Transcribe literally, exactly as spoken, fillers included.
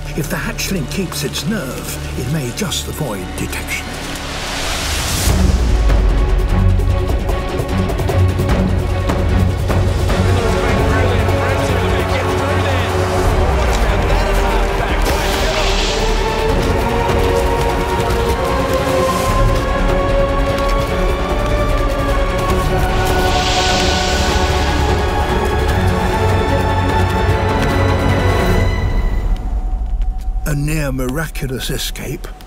If the hatchling keeps its nerve, it may just avoid detection. A near miraculous escape